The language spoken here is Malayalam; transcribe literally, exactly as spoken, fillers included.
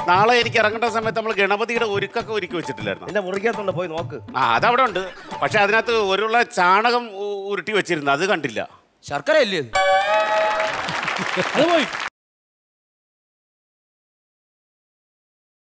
നാളെ എനിക്ക് ഇറങ്ങേണ്ട സമയത്ത് നമ്മൾ ഗണപതിയുടെ ഒരുക്കൊക്കെ ഒരുക്കി വെച്ചിട്ടില്ലായിരുന്നു. എന്റെ മുറിക്കകത്തുണ്ട്, പോയി നോക്ക്. ആ അതവിടെ ഉണ്ട്. പക്ഷെ അതിനകത്ത് ഒരുള്ള ചാണകം ഉരുട്ടി വെച്ചിരുന്നു, അത് കണ്ടില്ല. ശർക്കര അല്ലേ അത്? പോയി